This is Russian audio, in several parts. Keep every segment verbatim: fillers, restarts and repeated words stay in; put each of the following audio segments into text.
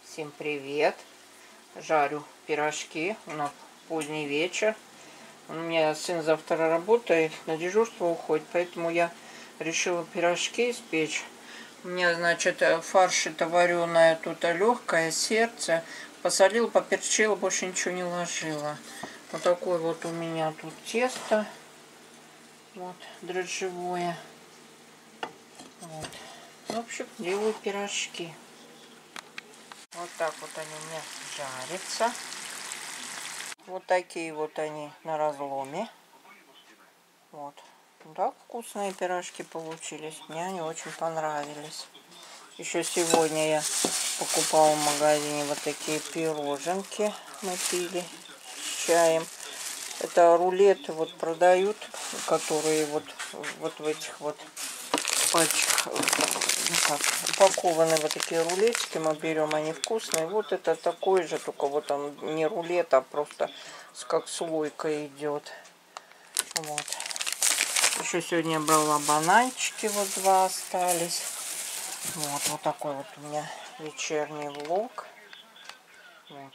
Всем привет! Жарю пирожки. У нас поздний вечер. У меня сын завтра работает, на дежурство уходит, поэтому я решила пирожки испечь. У меня, значит, фарш это вареное, тут легкое сердце. Посолила, поперчила, больше ничего не ложила. Вот такое вот у меня тут тесто. Вот, дрожжевое. Вот. В общем, делаю пирожки. Вот так вот они у меня жарятся. Вот такие вот они на разломе. Вот. Так вкусные пирожки получились. Мне они очень понравились. Еще сегодня я покупала в магазине вот такие пироженки. Мы пили с чаем. Это рулеты вот продают, которые вот, вот в этих вот пачках, ну как, упакованы вот такие рулетики. Мы берем, они вкусные. Вот это такой же, только вот он не рулет, а просто как слойка идет. Вот. Еще сегодня брала бананчики, вот два остались. Вот, вот такой вот у меня вечерний влог. Вот.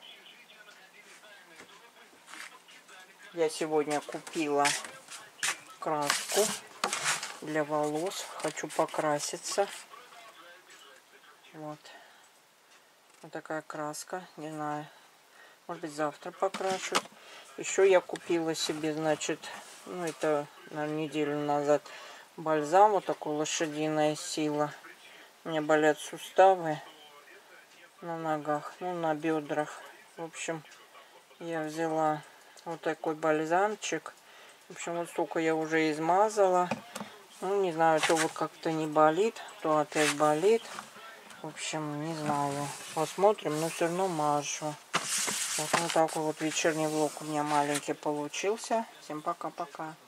Я сегодня купила краску для волос. Хочу покраситься. Вот. Вот такая краска. Не знаю. Может быть, завтра покрашу. Еще я купила себе, значит, ну это, наверное, неделю назад бальзам. Вот такой лошадиная сила. У меня болят суставы на ногах, ну на бедрах. В общем, я взяла вот такой бальзамчик. В общем, вот столько я уже измазала. Ну, не знаю, то вот как-то не болит, то опять болит. В общем, не знаю. Посмотрим, но все равно мажу. Вот, вот такой вот вечерний влог у меня маленький получился. Всем пока-пока.